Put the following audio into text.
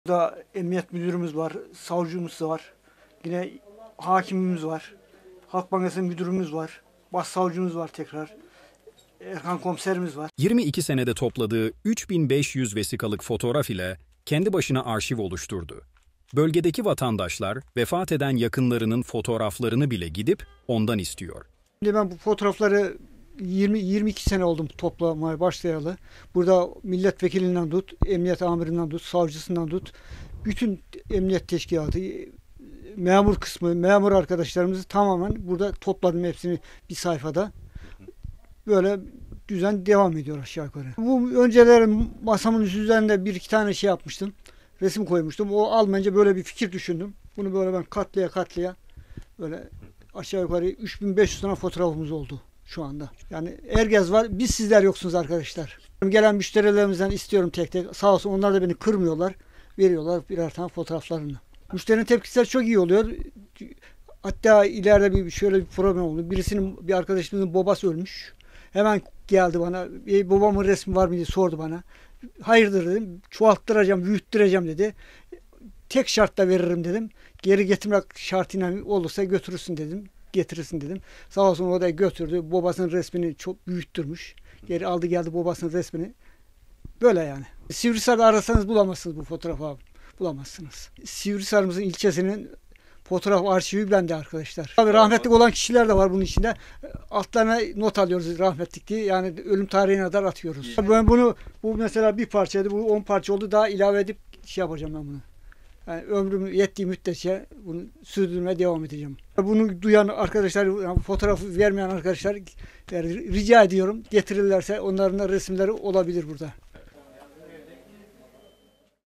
Burada emniyet müdürümüz var, savcımız var, yine hakimimiz var, Halk Bankası müdürümüz var, başsavcımız var tekrar, Erkan komiserimiz var. 22 senede topladığı 3500 vesikalık fotoğraf ile kendi başına arşiv oluşturdu. Bölgedeki vatandaşlar vefat eden yakınlarının fotoğraflarını bile gidip ondan istiyor. Şimdi ben bu fotoğrafları 22 sene oldum toplamaya başlayalı. Burada milletvekilinden tut, emniyet amirinden tut, savcısından tut, bütün emniyet teşkilatı, memur kısmı, memur arkadaşlarımızı tamamen burada topladım hepsini bir sayfada. Böyle düzen devam ediyor aşağı yukarı. Bu önceleri masamın üzerinde bir iki tane şey yapmıştım. Resim koymuştum. O almayınca böyle bir fikir düşündüm. Bunu böyle ben katlaya böyle aşağı yukarı 3500 tane fotoğrafımız oldu şu anda. Yani herkes var. Biz sizler yoksunuz arkadaşlar. Gelen müşterilerimizden istiyorum tek tek. Sağ olsun onlar da beni kırmıyorlar. Veriyorlar birer tane fotoğraflarını. Müşterinin tepkileri çok iyi oluyor. Hatta ileride şöyle bir problem oldu. Bir arkadaşımızın babası ölmüş. Hemen geldi bana. Babamın resmi var mı diye sordu bana. Hayırdır dedim. Çoğalttıracağım, büyüttüreceğim dedi. Tek şartla veririm dedim. Geri getirmek şartıyla olursa götürürsün dedim. Getirirsin dedim. Sağ olsun o da götürdü. Babasının resmini çok büyüttürmüş. Geri aldı geldi babasının resmini. Böyle yani. Sivrisar'da arasanız bulamazsınız bu fotoğrafı abi. Bulamazsınız. Sivrisar'ımızın ilçesinin fotoğraf arşivi bende arkadaşlar. Tabii rahmetli olan kişiler de var bunun içinde. Altlarına not alıyoruz rahmetlik diye. Yani ölüm tarihine kadar atıyoruz. Ben bu mesela bir parçaydı. Bu 10 parça oldu. Daha ilave edip şey yapacağım ben bunu. Yani ömrüm yettiği müddetçe bunu sürdürmeye devam edeceğim. Bunu duyan arkadaşlar, yani fotoğrafı vermeyen arkadaşlar rica ediyorum. Getirirlerse onların da resimleri olabilir burada.